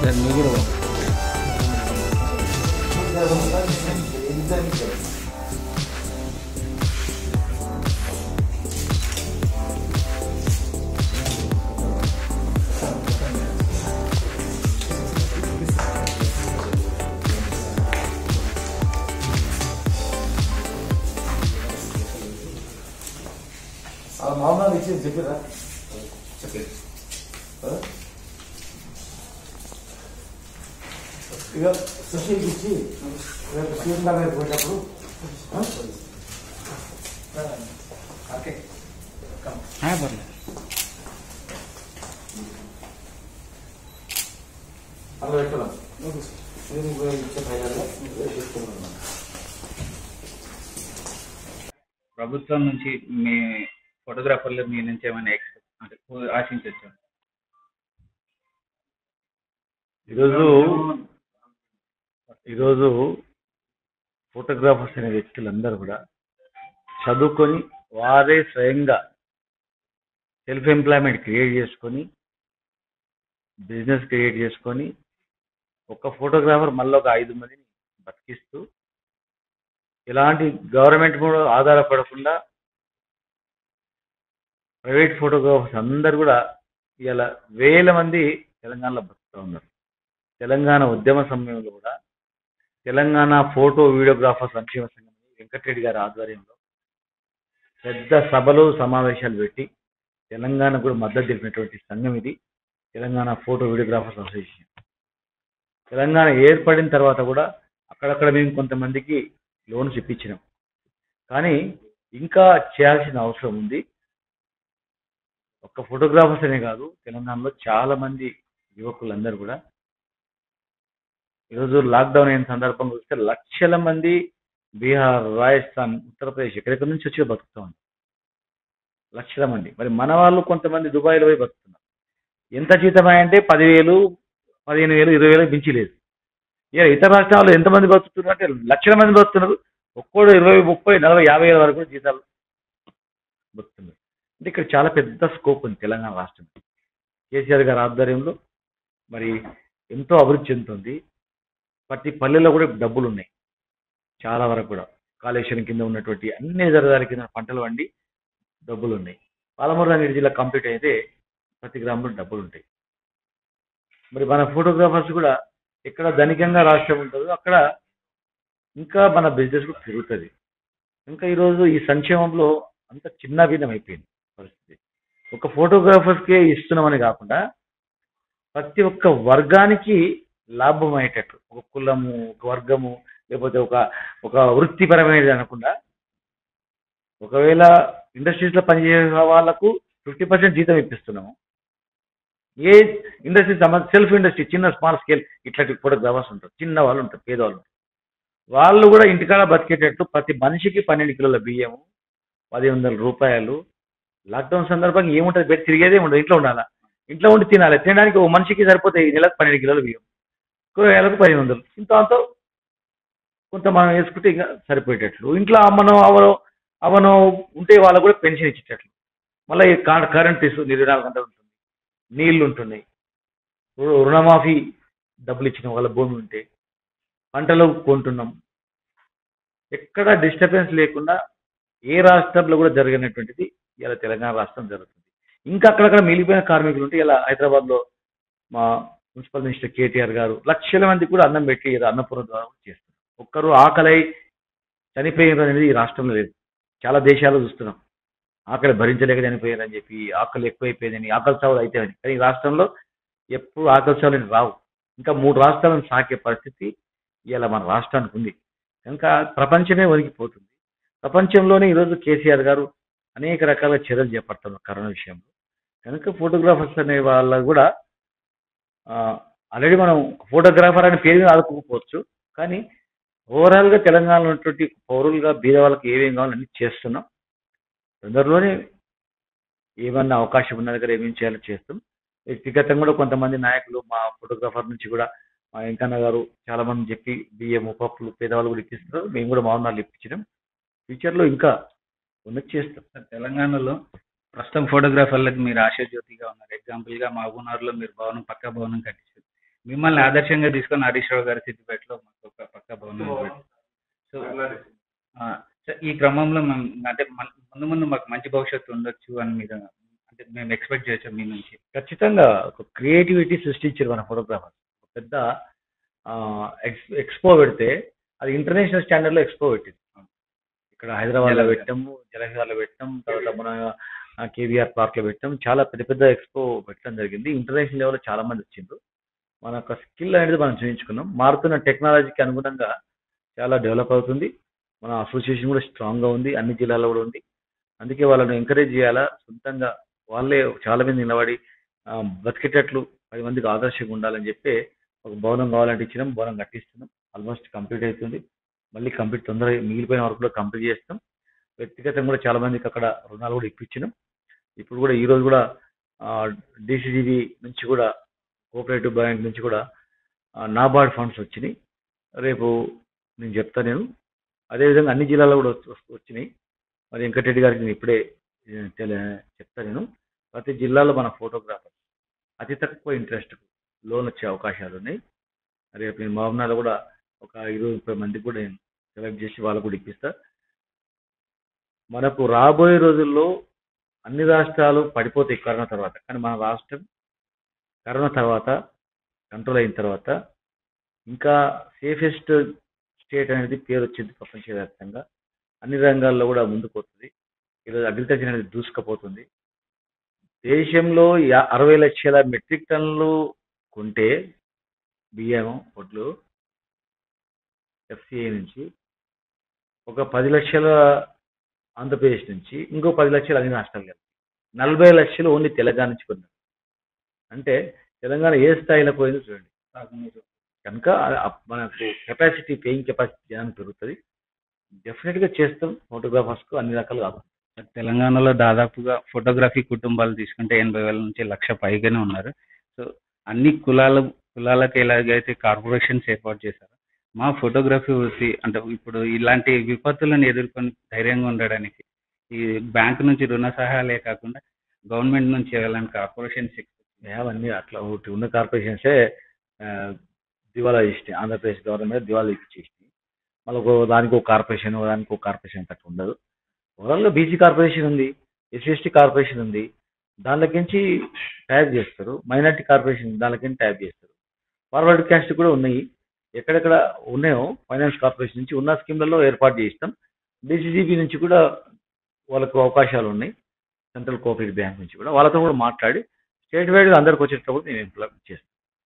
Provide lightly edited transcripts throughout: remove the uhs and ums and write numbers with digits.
నువ్వు కూడా మామూలు ఇచ్చేది చెప్పిరా చెప్పేది ఇక సుశీల్కి ఇచ్చి రేపు సీఎం గారు పోయేటప్పుడు ఓకే పర్లేదు. అలా పెట్టడం ఇచ్చే ఫైనల్గా తీసుకున్నాను. ప్రభుత్వం నుంచి మీ ఫోటోగ్రాఫర్లు మీ నుంచి ఏమైనా అంటే ఆశించవచ్చు? ఈరోజు ఫోటోగ్రాఫర్స్ అనే వ్యక్తులందరూ కూడా చదువుకొని వారే స్వయంగా సెల్ఫ్ ఎంప్లాయ్మెంట్ క్రియేట్ చేసుకొని బిజినెస్ క్రియేట్ చేసుకొని ఒక ఫోటోగ్రాఫర్ మళ్ళీ ఒక 5 మందిని బతికిస్తూ ఎలాంటి గవర్నమెంట్ కూడా ఆధారపడకుండా ప్రైవేట్ ఫోటోగ్రాఫర్స్ అందరు కూడా ఇలా వేల మంది తెలంగాణలో బతుకుతూ ఉన్నారు. తెలంగాణ ఉద్యమ సమయంలో కూడా తెలంగాణ ఫోటో వీడియోగ్రాఫర్ సంక్షేమ సంఘం వెంకటరెడ్డి గారి ఆధ్వర్యంలో పెద్ద సభలు సమావేశాలు పెట్టి తెలంగాణ కూడా మద్దతు తెలిపినటువంటి సంఘం ఇది Telangana photo videographers association. Telangana ఏర్పడిన తర్వాత కూడా అక్కడక్కడ మేము కొంతమందికి లోన్స్ ఇప్పించినాం, కానీ ఇంకా చేయాల్సిన అవసరం ఉంది. ఒక్క ఫోటోగ్రాఫర్స్ అనే కాదు, తెలంగాణలో చాలా మంది యువకులందరూ కూడా ఈరోజు లాక్డౌన్ అయిన సందర్భంగా చూస్తే లక్షల మంది బీహార్, రాజస్థాన్, ఉత్తరప్రదేశ్ ఎక్కడెక్కడి నుంచి వచ్చి బతుకుతా ఉంది లక్షల మంది. మరి మన వాళ్ళు కొంతమంది దుబాయ్లో పోయి బతుకుతున్నారు. ఎంత జీతమాయంటే 10,000, 15,000, 20,000 మించి లేదు. ఇక ఇతర రాష్ట్రాల్లో ఎంతమంది బతుకుతున్నారు అంటే లక్షల మంది బతుకుతున్నారు. ఒక్కోడు 20, 30, 40, 50,000 వరకు జీతాలు బతుకుతున్నారు. అంటే ఇక్కడ చాలా పెద్ద స్కోప్ ఉంది తెలంగాణ రాష్ట్రం. కేసీఆర్ గారి ఆధ్వర్యంలో మరి ఎంతో అభివృద్ధి చెందుతుంది. ప్రతి పల్లెల్లో కూడా డబ్బులు ఉన్నాయి. చాలా వరకు కూడా కాళేశ్వరం కింద ఉన్నటువంటి అన్ని జరగాల కింద పంటలు వండి డబ్బులు ఉన్నాయి. పాలమూరు రంగారెడ్డి జిల్లా కంప్లీట్ అయితే ప్రతి గ్రామంలో డబ్బులు ఉంటాయి. మరి మన ఫోటోగ్రాఫర్స్ కూడా ఎక్కడ ధనికంగా రాష్ట్రం ఉంటుందో అక్కడ ఇంకా మన బిజినెస్ కూడా పెరుగుతుంది. ఇంకా ఈరోజు ఈ సంక్షేమంలో అంత చిన్నాభిన్నం అయిపోయింది పరిస్థితి. ఒక ఫోటోగ్రాఫర్స్కే ఇస్తున్నామని కాకుండా ప్రతి ఒక్క వర్గానికి లాభం అయ్యేటట్లు, ఒక కులము, ఒక వర్గము, లేకపోతే ఒక వృత్తిపరమైనది అనకుండా ఒకవేళ ఇండస్ట్రీస్లో పనిచేసే వాళ్ళకు 50% జీతం ఇప్పిస్తున్నాము. ఏ ఇండస్ట్రీ సెల్ఫ్ ఇండస్ట్రీ, చిన్న స్మాల్ స్కేల్ ఇట్లాంటి ఫోటోగ్రాఫర్స్ ఉంటారు, చిన్న వాళ్ళు ఉంటారు, పేదవాళ్ళు ఉంటారు. వాళ్ళు కూడా ఇంటికాడ బతికేటట్టు ప్రతి మనిషికి 12 కిలోల బియ్యము, 1,100 రూపాయలు. లాక్డౌన్ సందర్భంగా ఏముంటుంది, బయట తిరిగేదే ఉండదు, ఇంట్లో ఉండాలా, ఇంట్లో ఉండి తినాలి. తినడానికి ఒక మనిషికి సరిపోతే ఈ నెలకు 12 కిలోల బియ్యం, కూరగాయలకు 1,500, ఇంత అంతా కొంత మనం వేసుకుంటే ఇంకా సరిపోయేటట్లు. ఇంట్లో అవనో ఉంటే వాళ్ళకు కూడా పెన్షన్ ఇచ్చేటట్లు. మళ్ళీ కరెంట్ 24 గంటలు ఉంటుంది, నీళ్లు ఉంటున్నాయి, రుణమాఫీ డబ్బులు ఇచ్చిన వాళ్ళ భూమి ఉంటే, పంటలు కొంటున్నాం. ఎక్కడ డిస్టర్బెన్స్ లేకుండా ఏ రాష్ట్రంలో కూడా జరిగినటువంటిది ఇలా తెలంగాణ రాష్ట్రం జరుగుతుంది. ఇంకా అక్కడక్కడ మిగిలిపోయిన కార్మికులు ఉంటే ఇలా హైదరాబాద్లో మా మున్సిపల్ మినిస్టర్ కేటీఆర్ గారు లక్షల మందికి కూడా అన్నం పెట్టి అన్నపూర్ణ ద్వారా చేస్తున్నారు. ఒక్కరు ఆకలి చనిపోయిన అనేది ఈ రాష్ట్రంలో లేదు. చాలా దేశాలు చూస్తున్నాం, ఆకలి భరించలేక చనిపోయారని చెప్పి, ఆకలి ఎక్కువైపోయిందని, ఆకలి చావులు అయితే అని. కానీ ఈ రాష్ట్రంలో ఎప్పుడు ఆకలి చావులు రావు. ఇంకా 3 రాష్ట్రాలను సాకే పరిస్థితి ఇలా మన రాష్ట్రానికి ఉంది. కనుక ప్రపంచమే వణికిపోతుంది. ప్రపంచంలోనే ఈరోజు కేసీఆర్ గారు అనేక రకాల చర్యలు చేపడుతున్నారు కరోనా విషయంలో. కనుక ఫోటోగ్రాఫర్స్ అనే వాళ్ళకు కూడా ఆల్రెడీ మనం ఫోటోగ్రాఫర్ అనే పేరు మీద ఆదుకోకపోవచ్చు, కానీ ఓవరాల్గా తెలంగాణలో ఉన్నటువంటి పౌరులుగా బీద వాళ్ళకి ఏమేమి కావాలో అన్ని చేస్తున్నాం. తొందరలోనే ఏమన్నా అవకాశం ఉన్న దగ్గర ఏమేమి చేయాలో చేస్తాం. వ్యక్తిగతంగా కూడా కొంతమంది నాయకులు మా ఫోటోగ్రాఫర్ నుంచి కూడా మా వెంకన్న గారు చాలా మంది చెప్పి బియ్యము, పప్పులు పేదవాళ్ళు కూడా ఇప్పిస్తున్నారు. మేము కూడా మామూలు ఇప్పించడం. ఫ్యూచర్లో ఇంకా ఉన్నది చేస్తాం. తెలంగాణలో ప్రస్తుతం ఫోటోగ్రాఫర్లకు మీరు ఆశాజ్యోతిగా ఉన్నారు. ఎగ్జాంపుల్గా మహబూబ్నగర్లో మీరు పక్కా భవనం కట్టించారు. మిమ్మల్ని ఆదర్శంగా తీసుకొని హరీష్ రావు గారు సిద్దిపేటలో మాకు ఒక పక్క భవనం పెట్టారు. సో సార్ ఈ క్రమంలో అంటే ముందు ముందు మాకు మంచి భవిష్యత్తు ఉండొచ్చు అని మీద అంటే మేము ఎక్స్పెక్ట్ చేయొచ్చు మీ నుంచి. ఖచ్చితంగా ఒక క్రియేటివిటీ సృష్టించారు మన ఫోటోగ్రాఫర్. పెద్ద ఎక్స్పో పెడితే అది ఇంటర్నేషనల్ స్టాండర్డ్ లో ఎక్స్పో పెట్టింది. ఇక్కడ హైదరాబాద్ లో పెట్టాము, జలగాలో పెట్టాం, తర్వాత మన కేవీఆర్ పార్క్ లో పెట్టాం. చాలా పెద్ద పెద్ద ఎక్స్పో పెట్టడం జరిగింది. ఇంటర్నేషనల్ లెవెల్ లో చాలా మంది వచ్చిండ్రు. మన యొక్క స్కిల్ అనేది మనం చూపించుకున్నాం. మారుతున్న టెక్నాలజీకి అనుగుణంగా చాలా డెవలప్ అవుతుంది. మన అసోసియేషన్ కూడా స్ట్రాంగ్ గా ఉంది, అన్ని జిల్లాల్లో కూడా ఉంది. అందుకే వాళ్ళని ఎంకరేజ్ చేయాలా, సొంతంగా వాళ్ళే చాలా మంది నిలబడి బతికేటట్లు 10 మందికి ఆదర్శంగా ఉండాలని చెప్పి ఒక భవనం కావాలంటే ఇచ్చినాం. భవనం కట్టిస్తున్నాం. ఆల్మోస్ట్ కంప్లీట్ అవుతుంది. మళ్ళీ కంప్లీట్ తొందరగా మిగిలిపోయిన వరకు కూడా కంప్లీట్ చేస్తాం. వ్యక్తిగతంగా కూడా చాలా మందికి అక్కడ రుణాలు కూడా ఇప్పించినాం. ఇప్పుడు కూడా ఈ రోజు కూడా డిసిడిబి నుంచి కూడా, కోఆపరేటివ్ బ్యాంక్ నుంచి కూడా నాబార్డ్ ఫండ్స్ వచ్చినాయి. రేపు నేను చెప్తా. నేను అదేవిధంగా అన్ని జిల్లాల్లో కూడా వచ్చినాయి. మరి వెంకటరెడ్డి గారికి నేను ఇప్పుడే చెప్తా. నేను ప్రతి జిల్లాలో మన ఫోటోగ్రాఫర్ అతి తక్కువ ఇంట్రెస్ట్ లోన్ వచ్చే అవకాశాలు ఉన్నాయి. రేపు నేను మహబూబ్నగర్లో కూడా ఒక 20-30 మందికి కూడా నేను సెలెక్ట్ చేసి వాళ్ళకు కూడా ఇప్పిస్తా. మనకు రాబోయే రోజుల్లో అన్ని రాష్ట్రాలు పడిపోతాయి కరోనా తర్వాత, కానీ మన రాష్ట్రం కరోనా తర్వాత కంట్రోల్ అయిన తర్వాత ఇంకా సేఫెస్ట్ స్టేట్ అనేది పేరు వచ్చింది ప్రపంచవ్యాప్తంగా. అన్ని రంగాల్లో కూడా ముందుకు పోతుంది. ఈరోజు అగ్రికల్చర్ అనేది దూసుకుపోతుంది. దేశంలో 60 లక్షల మెట్రిక్ టన్నులు కొంటే బియ్యం వడ్లు ఎఫ్సిఐ నుంచి, ఒక 10 లక్షల ఆంధ్రప్రదేశ్ నుంచి, ఇంకో 10 లక్షలు అన్ని రాష్ట్రాలు కలిపి 40 లక్షలు ఓన్లీ తెలంగాణ నుంచి కొన్నారు. అంటే తెలంగాణ ఏ స్థాయిలో పోయిందో చూడండి. కనుక మనకు కెపాసిటీ, పేయింగ్ కెపాసిటీ జనానికి పెరుగుతుంది. డెఫినెట్ గా చేస్తాం. ఫోటోగ్రాఫర్స్ కు అన్ని రకాలుగా తెలంగాణలో దాదాపుగా ఫోటోగ్రఫీ కుటుంబాలు తీసుకుంటే 80,000 నుంచి 1,00,000 పైగానే ఉన్నారు. సో అన్ని కులాలకు ఎలాగైతే కార్పొరేషన్స్ ఏర్పాటు చేశారో, మా ఫోటోగ్రఫీ వృత్తి అంటే ఇప్పుడు ఇలాంటి విపత్తులను ఎదుర్కొని ధైర్యంగా ఉండడానికి ఈ బ్యాంక్ నుంచి రుణ సహాయాలే కాకుండా గవర్నమెంట్ నుంచి ఎలాంటి కార్పొరేషన్స్ అవన్నీ అట్లా ఒకటి ఉన్న కార్పొరేషన్సే దివాలా చేసినాయి. ఆంధ్రప్రదేశ్ గవర్నమెంట్ దివాలా ఇచ్చేసినాయి. మళ్ళీ దానికి ఒక కార్పొరేషన్, దానికి ఒక కార్పొరేషన్ అట్లా ఉండదు. ఓవరాల్గా బీసీ కార్పొరేషన్ ఉంది, ఎస్సీ కార్పొరేషన్ ఉంది, దానిలోకించి ట్యాప్ చేస్తారు. మైనార్టీ కార్పొరేషన్ దానిలోకించి ట్యాప్ చేస్తారు. ఫార్వర్డ్ క్యాస్ట్ కూడా ఉన్నాయి. ఎక్కడెక్కడ ఉన్నాయో ఫైనాన్స్ కార్పొరేషన్ నుంచి ఉన్న స్కీమ్లలో ఏర్పాటు చేస్తాం. డిసిసిబి నుంచి కూడా వాళ్ళకు అవకాశాలు ఉన్నాయి. సెంట్రల్ కోఆపరేటివ్ బ్యాంక్ నుంచి కూడా వాళ్ళతో కూడా మాట్లాడి స్టేట్ వైడ్గా అందరికి వచ్చేటప్పుడు నేను ఇంప్లిమెంట్ చేస్తాను.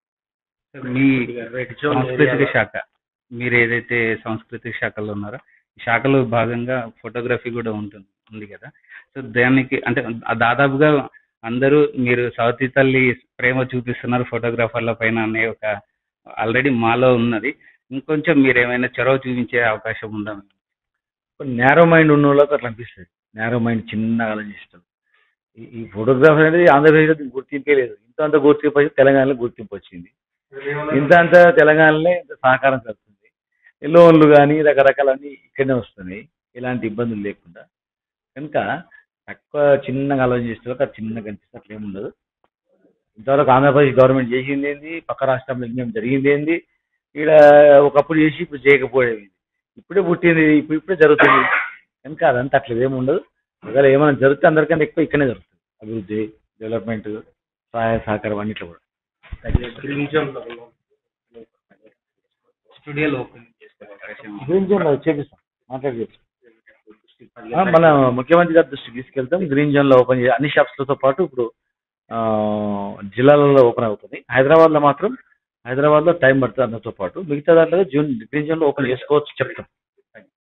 మీ సాంస్కృతిక శాఖ, మీరు ఏదైతే సాంస్కృతిక శాఖలో ఉన్నారో ఈ శాఖలో భాగంగా ఫోటోగ్రఫీ కూడా ఉంది కదా. సో దానికి అంటే దాదాపుగా అందరూ మీరు సవతి తల్లి ప్రేమ చూపిస్తున్నారు ఫోటోగ్రాఫర్ల పైన అనే ఒక ఆల్రెడీ మాలో ఉన్నది. ఇంకొంచెం మీరు ఏమైనా చొరవ చూపించే అవకాశం ఉందా? నేరో మైండ్ ఉన్న వాళ్ళకి అట్లా అనిపిస్తుంది. నేరో మైండ్ చిన్నగా ఆలోచిస్తారు. ఈ ఫోటోగ్రాఫర్ అనేది ఆంధ్రప్రదేశ్లో గుర్తింపే లేదు. ఇంత గుర్తింపు వచ్చి తెలంగాణలో గుర్తింపు వచ్చింది. ఇంత తెలంగాణలో ఇంత సహకారం జరుగుతుంది. లోన్లు కానీ రకరకాలన్నీ ఇక్కడనే వస్తున్నాయి, ఎలాంటి ఇబ్బందులు లేకుండా. కనుక తక్కువ చిన్నగా ఆలోచిస్తే అది చిన్నగా కనిపిస్తే అట్లా ఏముండదు. ఇంతవరకు ఆంధ్రప్రదేశ్ గవర్నమెంట్ చేసింది ఏంది, పక్క రాష్ట్రంలో ఇంకేం జరిగింది ఏంది, ఇక్కడ ఒకప్పుడు చేసి ఇప్పుడు చేయకపోయేది, ఇప్పుడే పుట్టింది, ఇప్పుడే జరుగుతుంది. కనుక అదంతా అట్లా ఏముండదు. ఒకవేళ ఏమైనా జరిగితే అందరికంటే ఎక్కువ ఇక్కడనే జరుగుతుంది. అభివృద్ధి, డెవలప్మెంట్, సహాయ సహకారం అన్నిట్లో కూడా. స్టూడియోలో చేపిస్తాం, మాట్లాడి మన ముఖ్యమంత్రి గారి దృష్టికి తీసుకెళ్తాం. గ్రీన్ జోన్ లో ఓపెన్ చేయాలి. అన్ని షాప్స్లతో పాటు ఇప్పుడు జిల్లాలలో ఓపెన్ అవుతుంది. హైదరాబాద్ లో మాత్రం హైదరాబాద్ లో టైం పడుతుంది అందరితో పాటు. మిగతా దాంట్లో గ్రీన్ జోన్ లో ఓపెన్ చేసుకోవచ్చు చెప్తాం.